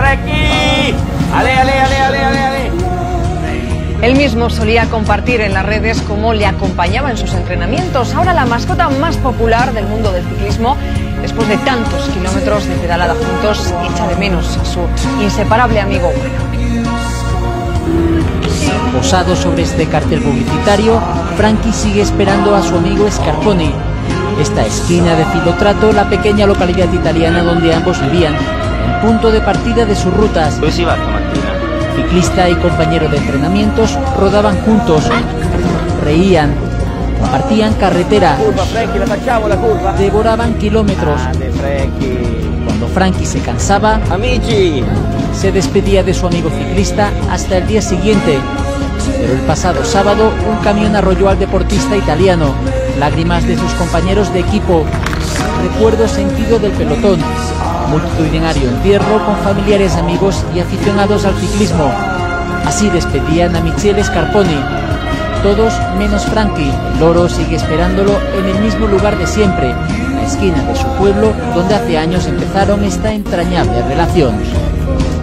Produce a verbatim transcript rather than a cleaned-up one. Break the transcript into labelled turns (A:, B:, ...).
A: Frankie! ¡Ale, ale, ale, ale, ale, ale!
B: Él mismo solía compartir en las redes cómo le acompañaba en sus entrenamientos. Ahora la mascota más popular del mundo del ciclismo, después de tantos kilómetros de pedalada juntos, echa de menos a su inseparable amigo humano.
C: Posado sobre este cartel publicitario, Frankie sigue esperando a su amigo Scarponi. Esta esquina de Filotrato, la pequeña localidad italiana donde ambos vivían, el punto de partida de sus rutas.
A: ¿Dove si va stamattina?
C: Ciclista y compañero de entrenamientos rodaban juntos, reían, compartían carretera,
A: Curva, Frankie, la facciamo la curva?
C: devoraban kilómetros.
A: Grande, Frankie.
C: Cuando Frankie se cansaba,
A: Amici!
C: se despedía de su amigo ciclista hasta el día siguiente. Pero el pasado sábado un camión arrolló al deportista italiano. Lágrimas de sus compañeros de equipo, recuerdo sentido del pelotón, multitudinario entierro con familiares, amigos y aficionados al ciclismo. Así despedían a Michele Scarponi. Todos menos Frankie. Loro sigue esperándolo en el mismo lugar de siempre, la esquina de su pueblo donde hace años empezaron esta entrañable relación.